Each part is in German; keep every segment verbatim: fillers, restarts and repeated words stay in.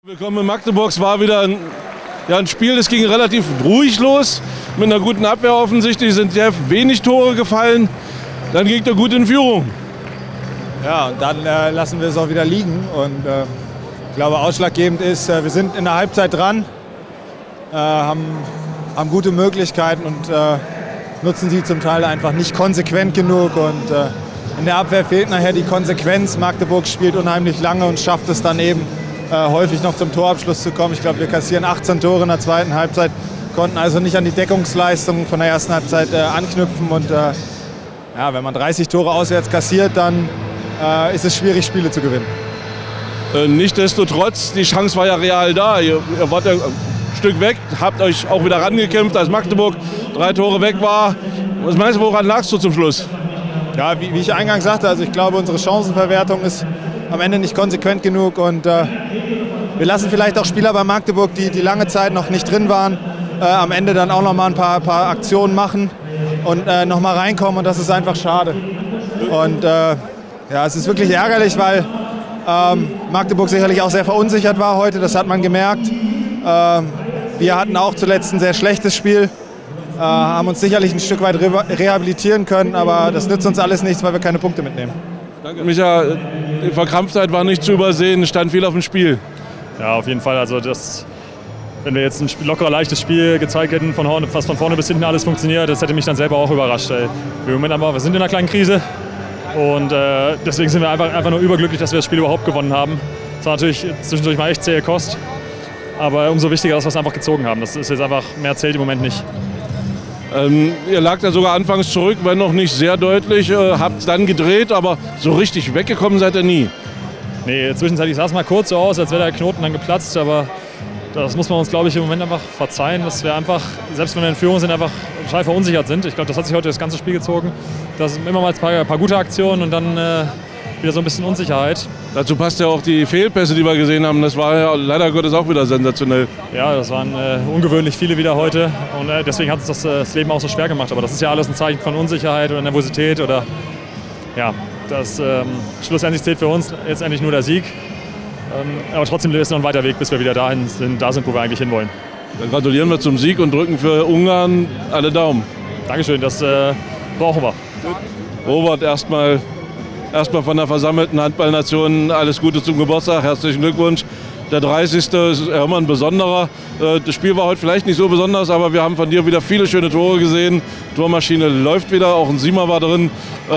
Willkommen in Magdeburg. Es war wieder ein, ja, ein Spiel, das ging relativ ruhig los. Mit einer guten Abwehr offensichtlich sind sehr wenig Tore gefallen. Dann ging er gut in Führung. Ja, und dann äh, lassen wir es auch wieder liegen. Und äh, ich glaube, ausschlaggebend ist, äh, wir sind in der Halbzeit dran, äh, haben, haben gute Möglichkeiten und äh, nutzen sie zum Teil einfach nicht konsequent genug. Und äh, in der Abwehr fehlt nachher die Konsequenz. Magdeburg spielt unheimlich lange und schafft es dann eben, äh, häufig noch zum Torabschluss zu kommen. Ich glaube, wir kassieren achtzehn Tore in der zweiten Halbzeit, konnten also nicht an die Deckungsleistung von der ersten Halbzeit äh, anknüpfen. Und äh, ja, wenn man dreißig Tore auswärts kassiert, dann äh, ist es schwierig, Spiele zu gewinnen. Äh, Nichtsdestotrotz, die Chance war ja real da. Ihr, ihr wart ja ein Stück weg, habt euch auch wieder rangekämpft, als Magdeburg drei Tore weg war. Was meinst du, woran lagst du zum Schluss? Ja, wie, wie ich eingangs sagte, also ich glaube, unsere Chancenverwertung ist am Ende nicht konsequent genug. Und äh, wir lassen vielleicht auch Spieler bei Magdeburg, die, die lange Zeit noch nicht drin waren, äh, am Ende dann auch noch mal ein paar, paar Aktionen machen und äh, noch mal reinkommen. Und das ist einfach schade. Und äh, ja, es ist wirklich ärgerlich, weil ähm, Magdeburg sicherlich auch sehr verunsichert war heute. Das hat man gemerkt. Ähm, wir hatten auch zuletzt ein sehr schlechtes Spiel. Äh, haben uns sicherlich ein Stück weit re rehabilitieren können, aber das nützt uns alles nichts, weil wir keine Punkte mitnehmen. Danke, Micha. Die Verkrampftheit war nicht zu übersehen, stand viel auf dem Spiel. Ja, auf jeden Fall. Also das, wenn wir jetzt ein lockerer, leichtes Spiel gezeigt hätten, von vorne, fast von vorne bis hinten alles funktioniert, das hätte mich dann selber auch überrascht. Ey. Wir, Moment aber, wir sind in einer kleinen Krise und äh, deswegen sind wir einfach, einfach nur überglücklich, dass wir das Spiel überhaupt gewonnen haben. Es war natürlich zwischendurch mal echt zähe Kost, aber umso wichtiger, dass wir es einfach gezogen haben. Das ist jetzt einfach, mehr zählt im Moment nicht. Ähm, ihr lagt ja sogar anfangs zurück, wenn noch nicht sehr deutlich, äh, habt dann gedreht, aber so richtig weggekommen seid ihr nie. Nee, zwischenzeitlich sah es mal kurz so aus, als wäre der Knoten dann geplatzt, aber das muss man uns, glaube ich, im Moment einfach verzeihen, dass wir einfach, selbst wenn wir in Führung sind, einfach total verunsichert sind. Ich glaube, das hat sich heute das ganze Spiel gezogen. Das sind immer mal ein paar, ein paar gute Aktionen und dann äh, wieder so ein bisschen Unsicherheit. Dazu passt ja auch die Fehlpässe, die wir gesehen haben. Das war ja leider Gottes auch wieder sensationell. Ja, das waren äh, ungewöhnlich viele wieder heute und äh, deswegen hat uns das, äh, das Leben auch so schwer gemacht. Aber das ist ja alles ein Zeichen von Unsicherheit oder Nervosität oder ja, das ähm, schlussendlich zählt für uns jetzt endlich nur der Sieg. Ähm, aber trotzdem ist noch ein weiter Weg, bis wir wieder dahin sind, da sind, wo wir eigentlich hinwollen. Dann gratulieren wir zum Sieg und drücken für Ungarn alle Daumen. Dankeschön, das äh, brauchen wir. Robert, erstmal erstmal von der versammelten Handballnation alles Gute zum Geburtstag, herzlichen Glückwunsch. Der dreißigste ist immer ein besonderer. Das Spiel war heute vielleicht nicht so besonders, aber wir haben von dir wieder viele schöne Tore gesehen. Tormaschine läuft wieder, auch ein Siemer war drin.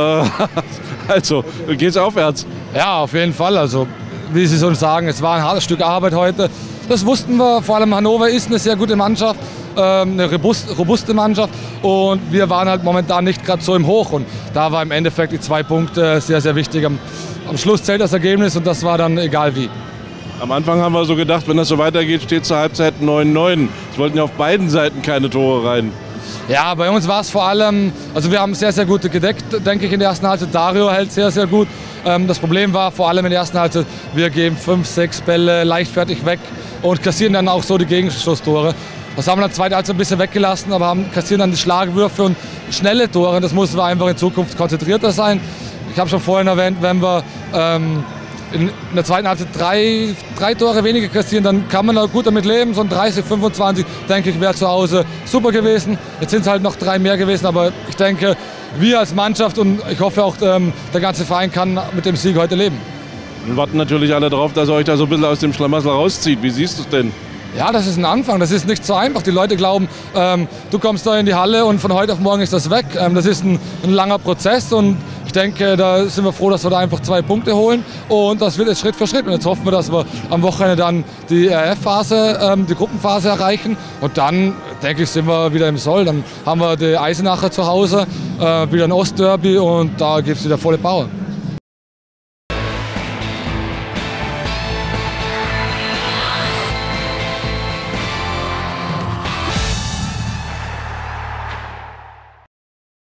Also, geht's aufwärts? Ja, auf jeden Fall. Also, wie Sie schon sagen, es war ein hartes Stück Arbeit heute. Das wussten wir, vor allem Hannover ist eine sehr gute Mannschaft, eine robuste Mannschaft und wir waren halt momentan nicht gerade so im Hoch und da war im Endeffekt die zwei Punkte sehr, sehr wichtig. Am, am Schluss zählt das Ergebnis und das war dann egal wie. Am Anfang haben wir so gedacht, wenn das so weitergeht, steht zur Halbzeit neun neun. Es wollten ja auf beiden Seiten keine Tore rein. Ja, bei uns war es vor allem, also wir haben sehr, sehr gut gedeckt, denke ich, in der ersten Halbzeit. Dario hält sehr, sehr gut. Das Problem war vor allem in der ersten Halbzeit, wir geben fünf, sechs Bälle leichtfertig weg und kassieren dann auch so die Gegenschusstore. Das haben wir dann zweite Halbzeit ein bisschen weggelassen, aber haben, kassieren dann die Schlagwürfe und schnelle Tore. Das müssen wir einfach in Zukunft konzentrierter sein. Ich habe schon vorhin erwähnt, wenn wir ähm, in der zweiten Halbzeit drei, drei Tore weniger kassieren, dann kann man da gut damit leben. So ein dreißig, fünfundzwanzig, denke ich, wäre zu Hause super gewesen. Jetzt sind es halt noch drei mehr gewesen, aber ich denke, wir als Mannschaft und ich hoffe auch, ähm, der ganze Verein kann mit dem Sieg heute leben. Wir warten natürlich alle darauf, dass er euch da so ein bisschen aus dem Schlamassel rauszieht. Wie siehst du es denn? Ja, das ist ein Anfang, das ist nicht so einfach. Die Leute glauben, ähm, du kommst da in die Halle und von heute auf morgen ist das weg. Ähm, das ist ein, ein langer Prozess und ich denke, da sind wir froh, dass wir da einfach zwei Punkte holen und das wird jetzt Schritt für Schritt. Und jetzt hoffen wir, dass wir am Wochenende dann die R F-Phase, ähm, die Gruppenphase erreichen und dann, denke ich, sind wir wieder im Soll. Dann haben wir die Eisenacher zu Hause, äh, wieder ein Ostderby und da gibt es wieder volle Power.